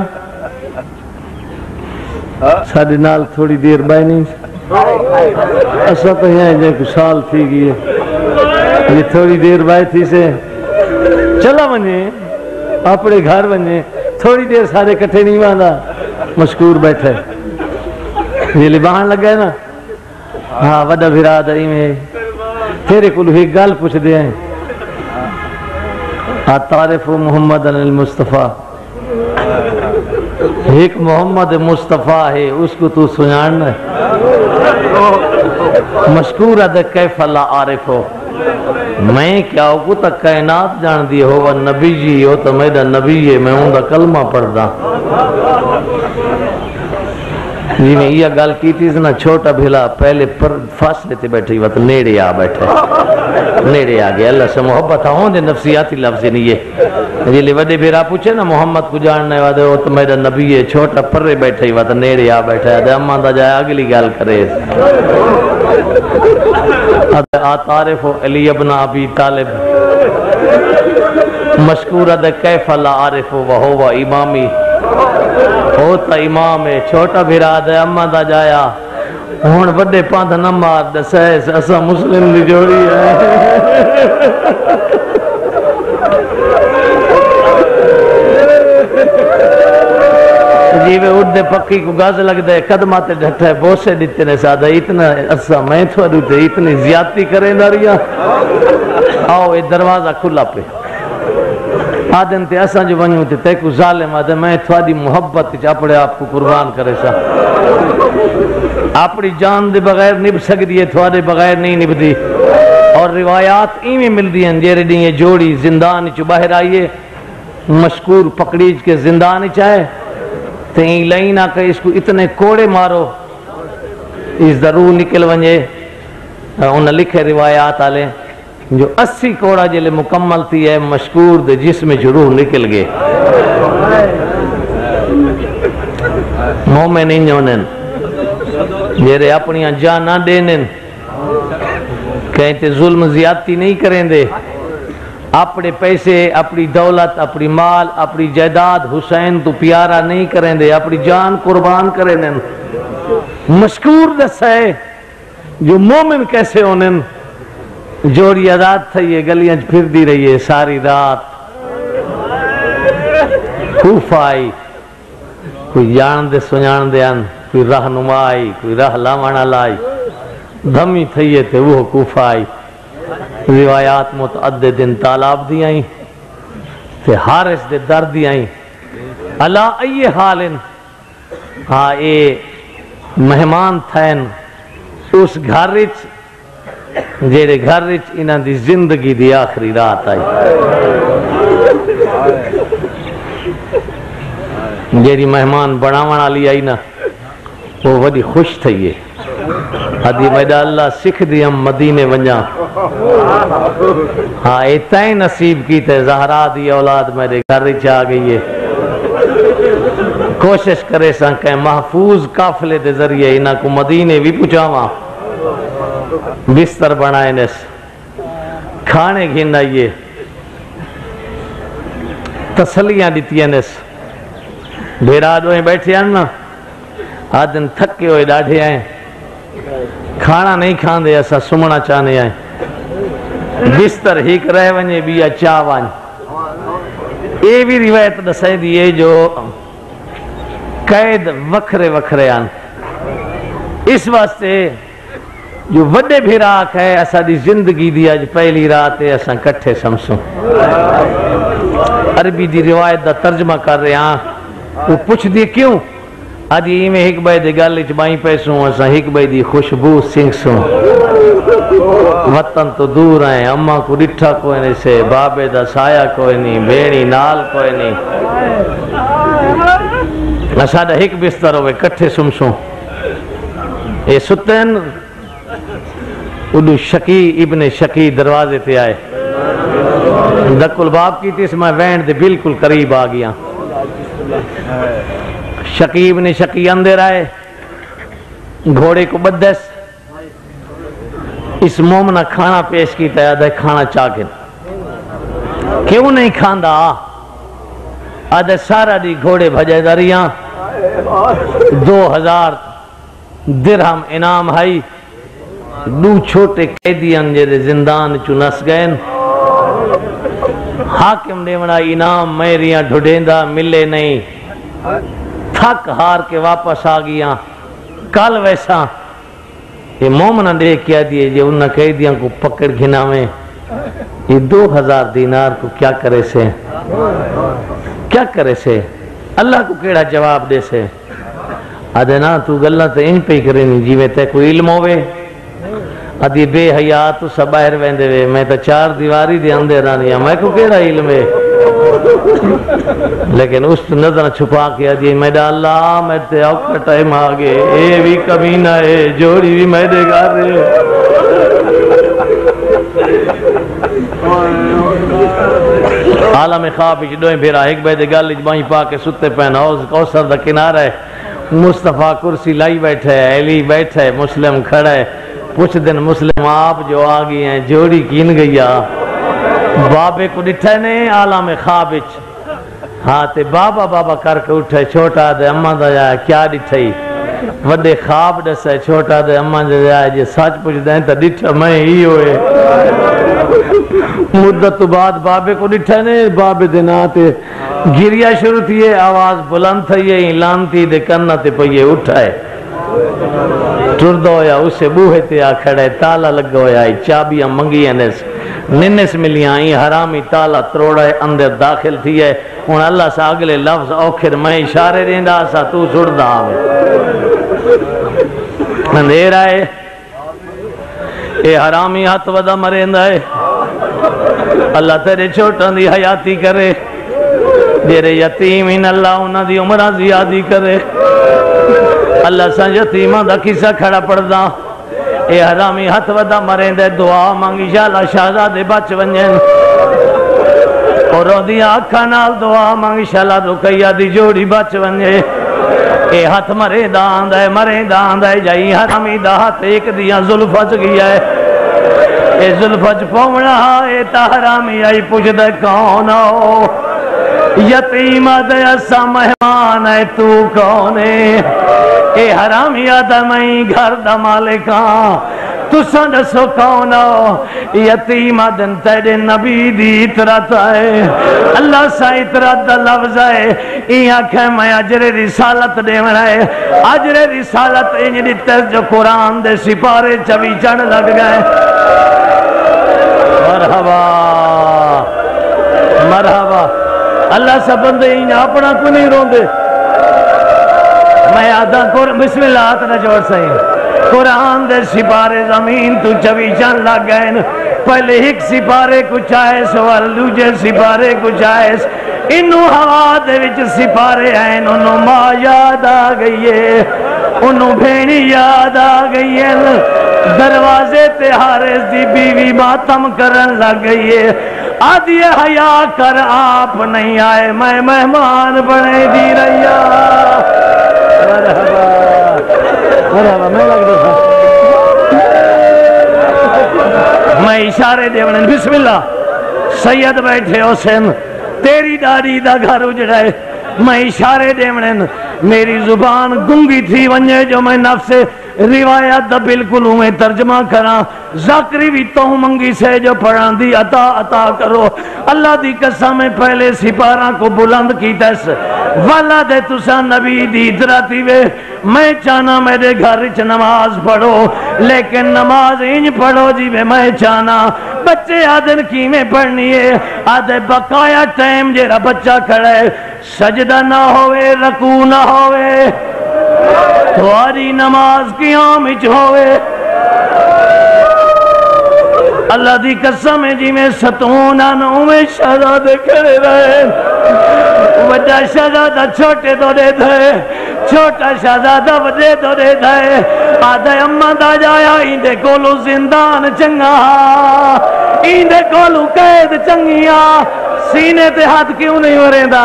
ساڑھے نال تھوڑی دیر بائے نہیں ایسا تو ہے جائے کچھ سال تھی گئی ہے یہ تھوڑی دیر بائے تھی سے چلا بنے اپنے گھر بنے تھوڑی دیر سارے کٹھے نہیں باندھا مشکور بیٹھے یہ لبان لگ گئے نا ہاں وڈا بھرا دائی میں تیرے کلو ہی گل پوچھ دے ہیں تعریف محمد المصطفیٰ ایک محمد مصطفیٰ ہے اس کو تو سنانا ہے مشکور ہے کیف اللہ عارف ہو میں کیا ہو تک کائنات جان دی ہو وہ نبی جی ہو تو میرا نبی ہے میں ان کا کلمہ پڑھ دا جی میں یہ گل کی تھی نا چھوٹا بھیلا پہلے پر فاصلے تے بیٹھے وقت نیڑے آ بیٹھے نیڑے آ گیا اللہ سے محبت ہوں دے نفسیاتی لفظ نہیں ہے جی لے وڈے بھیرا پوچھے نا محمد کو جاننے والے ہو تو میرا نبی ہے چھوٹا پرے بیٹھے وقت نیڑے آ بیٹھے دے اماں دا جائے اگلی گل کرے تعریف علی ابن ابی طالب مشکور ہے کیف اللہ عارف وہو امامی ہوتا امام ہے چھوٹا بھیرا دے اماں دا جایا ہون بڑے پاندھ نہ مار دے سیس اسا مسلم دی جوڑی ہے جی میں اڑ پکی کو گاز لگ دے قدمات ڈھٹھے بوسے دیتے نے سادہ اتنا اسا میں تھوڑی تے اتنی زیادتی کریں داریا آؤ یہ دروازہ کھلا پہ آدم تے اساں جو ونیوں تے تے کو ظالم آدم میں تھوڑی محبت چاپڑے آپ کو قربان کرے سا اپنی جان دے بغیر نب سکتی ہے تھوڑے بغیر نہیں نبدی اور روایات ایویں مل دی ہیں جیرے یہ جوڑی زندان چو باہر آئیے مشکور پکڑیج کے زندان چاہے تو این لائنہ کہ اس کو اتنے کوڑے مارو اس ضرور نکل ونجے انہیں لکھے روایات آلے جو 80 کوڑا جلے مکمل تھی ہے مشکور دے جسم جروح نکل گئے مومن نہیں جونن جیرے اپنی جان نہ دینن کہتے ظلم زیادتی نہیں کریں دے اپنے پیسے اپنی دولت اپنی مال اپنی جائیداد حسین تو پیارا نہیں کریں دے اپنی جان قربان کریں دے مشکور دس ہے جو مومن کیسے ہونن جوڑی آزاد تھا یہ گلیاں پھر دی رہی ہے ساری رات خوف آئی کوئی جان دے سنان دے ان کوئی رہنما آئی کوئی راہ لاوانا لائی دھمی تھئیے تھے وہ خوف آئی روایات متعدد ان تالاب دی آئیں تے حارس دے درد دی آئیں اللہ ای حالن ہاں اے مہمان تھین اس گھر وچ جیڑے گھر وچ انہاں دی زندگی دی آخری رات آئی جیڑی مہمان بناون والی آئی نا وہ وڈی خوش تھئی ادی میڈا اللہ سکھ دی ہم مدینے ونجا ہاں اتائیں نصیب کی تے زہرا دی اولاد میرے گھر وچ آ گئی ہے کوشش کرے سا کہ محفوظ قافلے دے ذریعے انہاں کو مدینے بھی پہنچاواں، بستر بنائے نس، کھانے گھنائیے، تسلیاں دیتی نس۔ بھیرا دوئیں بیٹھے ہیں نا، آدھن تھکے ہوئے ڈاڑھے آئیں، کھانا نہیں کھان دے ایسا سمنا چاہنے آئیں، بستر ہیک رہ ونجے بھی چاہ وان۔ یہ بھی روایت دسائی دیئے جو قید وکھرے وکھرے آن، اس واسطے جو وڈے بھیراک ہے ایسا دی زندگی دیا جو پہلی رات ہے ایسا کٹھے سمسوں۔ عربی دی روایت دا ترجمہ کر رہے ہیں، وہ پوچھ دی کیوں؟ آدھی میں ہک بھائی دے گل اچ بائیں پیسوں ایسا ہک بھائی دی خوشبو سنگسوں، وطن تو دور آئیں، اماں کو ڈٹھا کوئی نہیں سے، بابے دا سایہ کوئی نہیں، بینی نال کوئی نہیں، ساڑھا ہک بستر ہوئے کٹھے سمسوں۔ اے ستین اڈو شکی ابن شکی دروازے تے آئے، دکل باب کی تیس میں وینڈ دے بالکل قریب آ گیا۔ شکی ابن شکی اندر آئے، گھوڑے کو بدس، اس مومنہ کھانا پیش کی تیاد ہے، کھانا چاکن کیوں نہیں کھاندا؟ آدھے سارا دی گھوڑے بھجے داریاں، 2000 درہم انعام ہائی، دو چھوٹے قیدیاں جے زندان چو نس گئن، حاکم نے بنا انعام میریاں ڈھوڑیندہ ملے نہیں، تھک ہار کے واپس آ گیا۔ کل ویسا یہ مومنہ نے کیا دیئے جے انہاں قیدیاں کو پکڑ گھنا میں، یہ 2000 دینار کو کیا کرے سے، کیا کرے سے، اللہ کو کیڑا جواب دے سے؟ آدھے نا تو گلہ تے ان پہ کرے نہیں جی میں تے کوئی علم ہوئے، آدھی بے حیات تو سب باہر ویندے وے، میں تا 4 دیواری دے اندر آنیا، میں کو کیڑا علم ہے؟ لیکن اس نظر چھپا کے آدھی میڈا اللہ میں تے اوکا ٹائم آگے، اے بھی کمینہ ہے، جوڑی بھی میں دے گا رہے۔ عالم خواب دوئیں بھیرا ایک بیدے گل اجبائیں پا کے ستے پہن حوض کوثر دا کنارہ ہے، مصطفیٰ کرسی لائی بیٹھے ہے، علی بیٹھے ہے، مسلم کھڑا ہے، پوچھ دن مسلم آپ جو آگئی ہیں جوڑی کین گیا؟ بابے کو ڈٹھے نہیں عالم خواب اچ، ہاں تے بابا بابا کر کے اٹھے، چھوٹا دے اممہ دا جائے کیا ڈٹھائی؟ وڈے خواب دسے، چھوٹا دے اممہ دا جائے جے سچ پوچھ دیں تا ڈٹھا میں ہی ہوئے۔ مدت تو بعد بابے کو ڈٹھا نہیں، بابے دے ناتے گریا شروع تھیے، آواز بلند تھئی، لانتی دے کرنا تے پہیے اٹھائے، ٹردو ہویا اسے بوہے تے آ کھڑے، تالا لگا ہویا، چابیاں منگی انس ننس ملیاں، حرامی تالا تروڑے اندر داخل تھی ہے، ان اللہ سا اگلے لفظ اوکھر میں اشارے رہندا سا تو سڑدا آوے اندھیر آئے، اے حرامی ہاتھ ودا مریندا ہے، اللہ تیرے چھوٹاں دی حیاتی کرے، جیرے یتیمین اللہ انہاں دی عمرہ زیادی کرے، اللہ سا یتیمہ دا کسا کھڑا پڑدا، اے حرامی ہاتھ ودا مرین دے، دعا مانگی شالا شہزادے بچ ونجن، اور دیا آکھا نال دعا مانگی شالا رکیہ دی جوڑی بچ ونجے، اے ہاتھ مرے دان دے جائی حرامی دا ہاتھ ایک دیا ظلفت گیا ہے، اے ظلفت پومنا اے تا حرامی آئی پوچھ دے کون ہو، یتیمہ دے اسا مہمان ہے تو کونے، اے حرامی آدمائی گھر دا مالکاں تو سندسو کونو، یتیمہ دن تیرے نبی دی اطرت ہے، اللہ سا اطرت دا لفظ ہے، این آنکھیں میں عجر رسالت دے مرائے، عجر رسالت انجلی تیز جو قرآن دے سپارے چوی چڑھ لگ گئے، مرحبا مرحبا، اللہ سا بندے این اپنا کو نہیں رون دے، میں آدھا بسم اللہ آتنا جوڑ سائیں، قرآن دے سپارے زمین تو چوی چن لگ گئے، پہلے ایک سپارے کچھ آئے سوال دوجہ سپارے کچھ آئے، انہوں ہوا دے وچ سپارے ہیں، انہوں ماں یاد آ گئی ہے، انہوں بھینی یاد آ گئی ہے، دروازے تے حارث دی بیوی ماتم کرن لگ گئی ہے، آدھی حیا کر آپ نہیں آئے میں مہمان بنے جی رہیا مرحبا میں لگتا میں اشارے دے ونن بسم اللہ سید بیٹھے حسین تیری داڑھی دا گھر اجڑائے میں اشارے دے ونن میری زبان گنگی تھی ونجے جو میں نفس روایت دا بالکل میں ترجمہ کرا ذاکری بھی تو منگی سے جو پڑھان دی عطا کرو اللہ دی قسم پہلے سپارہ کو بلند کی تیس والا دے تسا نبی دی ادراتی وے میں چانا میرے گھر چ نماز پڑھو لیکن نماز انج پڑھو جی میں چانا بچے آدن کی میں پڑھنی ہے آدھے بقایا ٹائم جیرا بچہ کھڑے سجدہ نہ ہوئے رکوع نہ ہوئے تواری نماز قیامچ ہوئے اللہ دی قسم جی میں ستون آنوں میں شہزادے کھڑے رہے بڑا شہزادہ چھوٹے دو دے دھے چھوٹا شہزادہ بڑے دو دے دھے آدھے اممہ دا جایا ایندے کولو زندان چنگا ایندے کولو قید چنگیا سینے تے ہاتھ کیوں نہیں ورے دا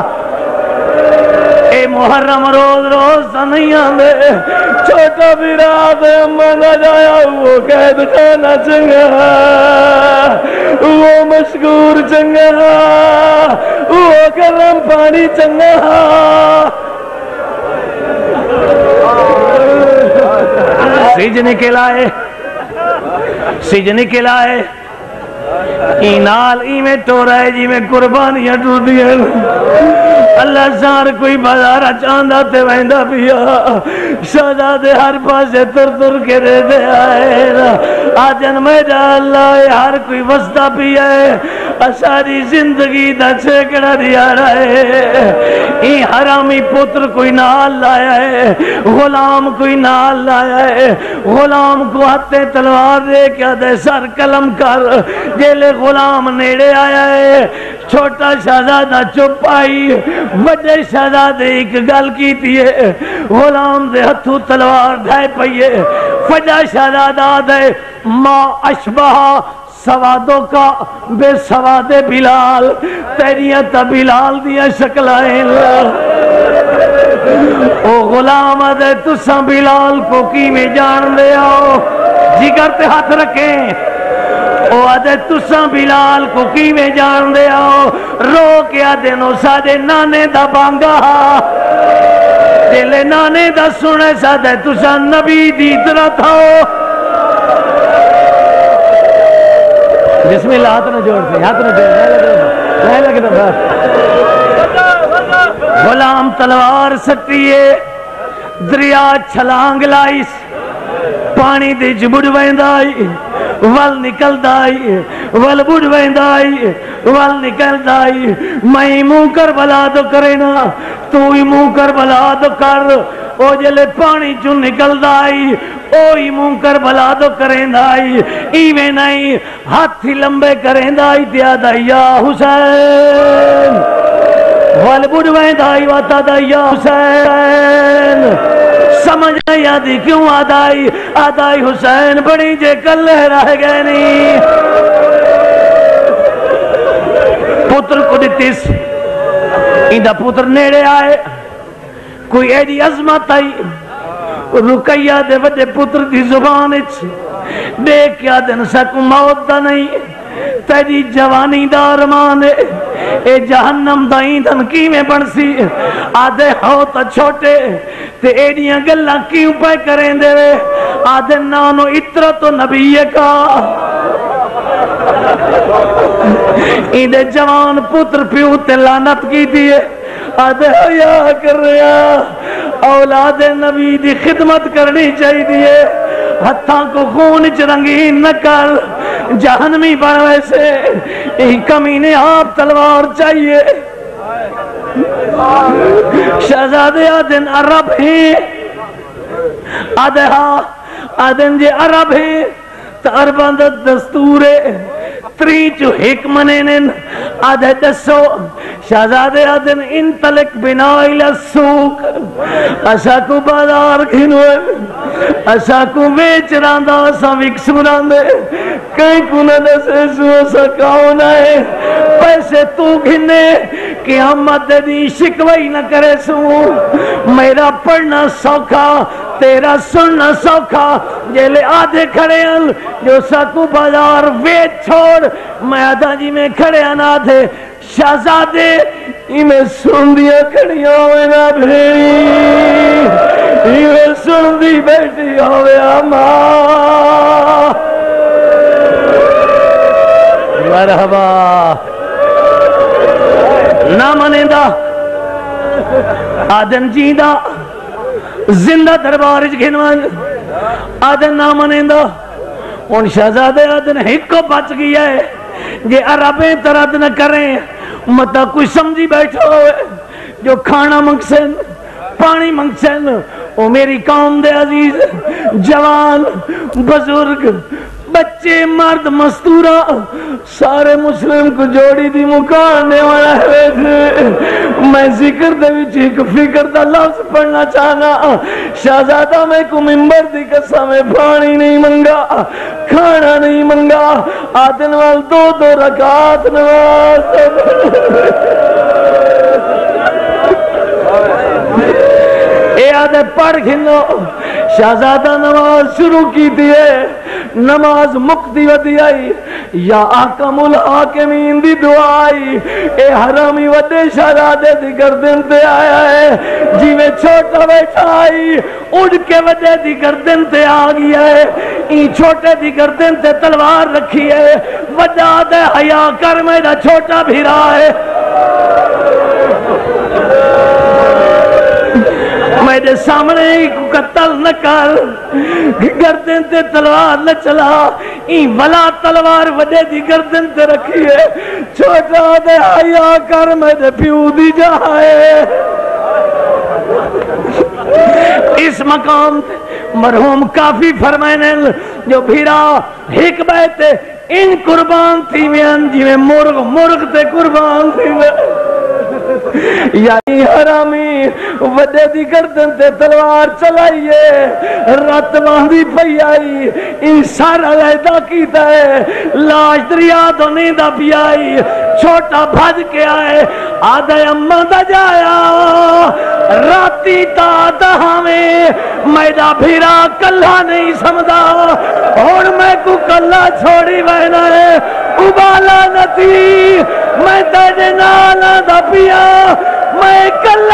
اے محرم روز روز تا نہیں آندے چھوٹا بھی رات اممہ دا جایا وہ قید خانہ چنگا وہ مشکور چنگا وہ گرم پانی چنگا سجن کے لائے نال میں تو رہے جی میں قربانیاں ٹوٹ دیا اللہ سار کوئی بازارہ چاندہ تے ویندہ پیا شہزادے ہر پاسے تر کے رہ دے آئے آجن میں جا اللہ ہر کوئی وسطہ پیا ہے ساری زندگی دا چھکڑا دیا رہے این حرامی پتر کوئی نال لایا ہے غلام کوئی نال لایا ہے غلام کو ہتھے تلوار دے کیا دے سر قلم کر جیلے غلام نیڑے آیا ہے چھوٹا شہزادہ چپ آئی بڑے شہزادے ایک گل کی تیے غلام دے ہتھو تلوار دھائے پئیے فجا شہزادہ دے ما اشبہ سوادوں کا بے سواد بلال تیریاں تا بلال دیا شکلائیں او غلام دے تساں بلال کو کی میں جان دے آؤ جگر تے ہاتھ رکھیں او آدھے تساں بلال کو کی میں جان دے آؤ رو کے آدھے نو سادے نانے دا بانگا دلے نانے دا سنے سادے تساں نبی دی طرح تھاؤ بسم اللہ ہاتھ نہ جوڑ سے ہاتھ نہ جوڑ نہیں لگے تو غلام تلوار سٹیے دریا چھلانگ لائیس پانی دی جبڑ ویندائی ول نکل دائی ول بڑ ویندائی ول نکل دائی میں منہ کر بلا دو کرینا تو ہی منہ کر بلا دو کر او جلے پانی چون نکل دائی اوہی منہ کر بلا دو کریں دائی ایویں نہیں ہاتھی لمبے کریں دائی دیا دائی یا حسین ول بڑ ویندائی واتا دائی یا حسین سمجھ نہیں آدھی کیوں آدائی حسین بڑی جے کل رہ گئے نہیں پتر کو دیتیس ایندہ پتر نیڑے آئے کوئی ایڈی عظمت آئی رکیہ دے وجہ پتر دی زبان دیکھ کیا دن سکو موت دا نہیں تیری جوانی دا ارمان اے جہنم دا ایندھن کی میں بنسی آدھے ہو تا چھوٹے تے ایڈیاں گلہ کیوں پہ کریں دے آدھے نانو اترا تو نبی کا ایندے جوان پتر پیو تے لانت کی دیئے آدھے حیا کر رہا اولاد نبی دی خدمت کرنی چاہی دیئے ہتھاں کو خون چرنگین نہ کر جہنمی بڑھ ویسے ایک کمینے آپ تلوار چاہیے شہزادے آدھن عرب ہیں آدھے ہاں آدھن جے عرب ہیں تا عربان دا دستورے تریچو حکمنین آدھے دسو شہزادے آدھن انتلک بنا الى السوق اشا کو بازار گھنوئے اسا کو بیچ راندا اسا وکس راندے کہیں کو نہ دسے سو اسا کون ہے پیسے تو گھنے قیامت دی شکوئی نہ کرے سو میرا پڑھنا سوکھا تیرا سننا سوکھا جیلے آدھے کھڑے ہیں جو ساکو بازار ویچ چھوڑ میں آدھا جی میں کھڑے ہیں آدھے شہزادے میں سن دیا کھڑیاں ہوئے نا بھیڑی میں سن دی بیٹی ہوئے ماں مرحبا نہ منے دا آدن جیدہ زندہ دربارج گھنوان آدن نہ منے دا ان شہزادے آدن ہک کو بچ گیا ہے یہ عربیں ترد نہ کریں مطلب کوئی سمجھی بیٹھو ہوئے جو کھانا منگسن پانی منگسن وہ میری قوم دے عزیز جوان بزرگ بچے مرد مستورہ سارے مسلم کو جوڑی دی مکانے والا ہے میں ذکر دے وچ ایک فکر دا لفظ پڑھنا چاہنا شہزادہ میں کو ممبر دی قسم میں پانی نہیں منگا کھانا نہیں منگا آدن وال 2 رکعت نماز اے آدھے پڑھ گھنو شہزادہ نماز شروع کی دیئے نماز مقتی ودی آئی یا آقم الحاکمین دی دعائی اے حرامی ودے شہزادے دی گردن تے آیا ہے جی میں چھوٹا بیٹھا آئی اڑ کے ودے دی گردن تے آگیا ہے این چھوٹے دی گردن تے تلوار رکھی ہے وجہ دے حیاء کر میرا چھوٹا بھی رہا ہے میرے سامنے ہی کو قتل نہ کر گردن تے تلوار نہ چلا این ولا تلوار وجہ دی گردن تے رکھی ہے چھوٹا دے حیاء کر میرے پیو دی جائے اس مقام مرحوم کافی فرمائنے جو بھیرا ہک بیتے ان قربان تھی میں انجی میں مرغ تے قربان تھی میں یعنی حرامی وڈے دی گردن تے تلوار چلائیے رات باندھی پئی آئی ان سارا علیحدہ کیتا ہے لاش دریا دونی دا بھی آئی چھوٹا بھج کے آئے آدھے اممہ دا جایا راتی تا دہاں میں میڈا بھیرا کلہ نہیں سمدھا اور میں کو کلہ چھوڑی بہنا ہے ابالا نتی میں تیرے نالا دا پیا میں کلہ